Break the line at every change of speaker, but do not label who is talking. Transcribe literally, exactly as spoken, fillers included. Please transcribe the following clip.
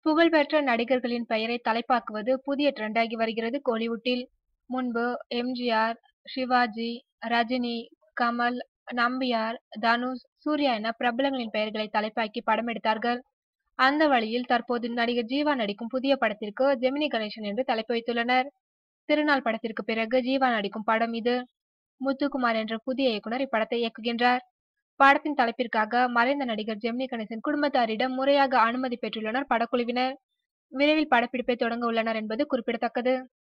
புகழ்பெற்ற நடிகர்களின் பெயரை தலைப்பாக்குவது புதிய ட்ரெண்டாகி வருகிறது கோலிவுட்டில். முன்பு எம்.ஜி.ஆர்., சிவாஜி, ரஜினி, கமல், நம்பியார், தனுஷ், சூர்யா என பிரபலங்களின் பெயர்களை தலைப்பாக்கி படம் எடுத்தார்கள். அந்த வழியில் தற்போது நடிகர் ஜீவா நடிக்கும் புதிய படத்திற்கு ஜெமினி கணேசன் என்று தலைப்பு வைத்துள்ளனர். திருநாள் படத்திற்கு பிறகு ஜீவா நடிக்கும் படம் இது. முத்துக்குமார் என்ற புதிய இயக்குனர் இப்படத்தை இயக்குகின்றார். படத்தின் தலைப்பிற்காக மறைந்த நடிகர் ஜெமினி கணேசன் குடும்பத்தாரிடம் முறையாக அனுமதி பெற்றுள்ளனர் படக்குழுவினர். விரைவில் படப்பிடிப்பை தொடங்க உள்ளனர் என்பது குறிப்பிடத்தக்கது.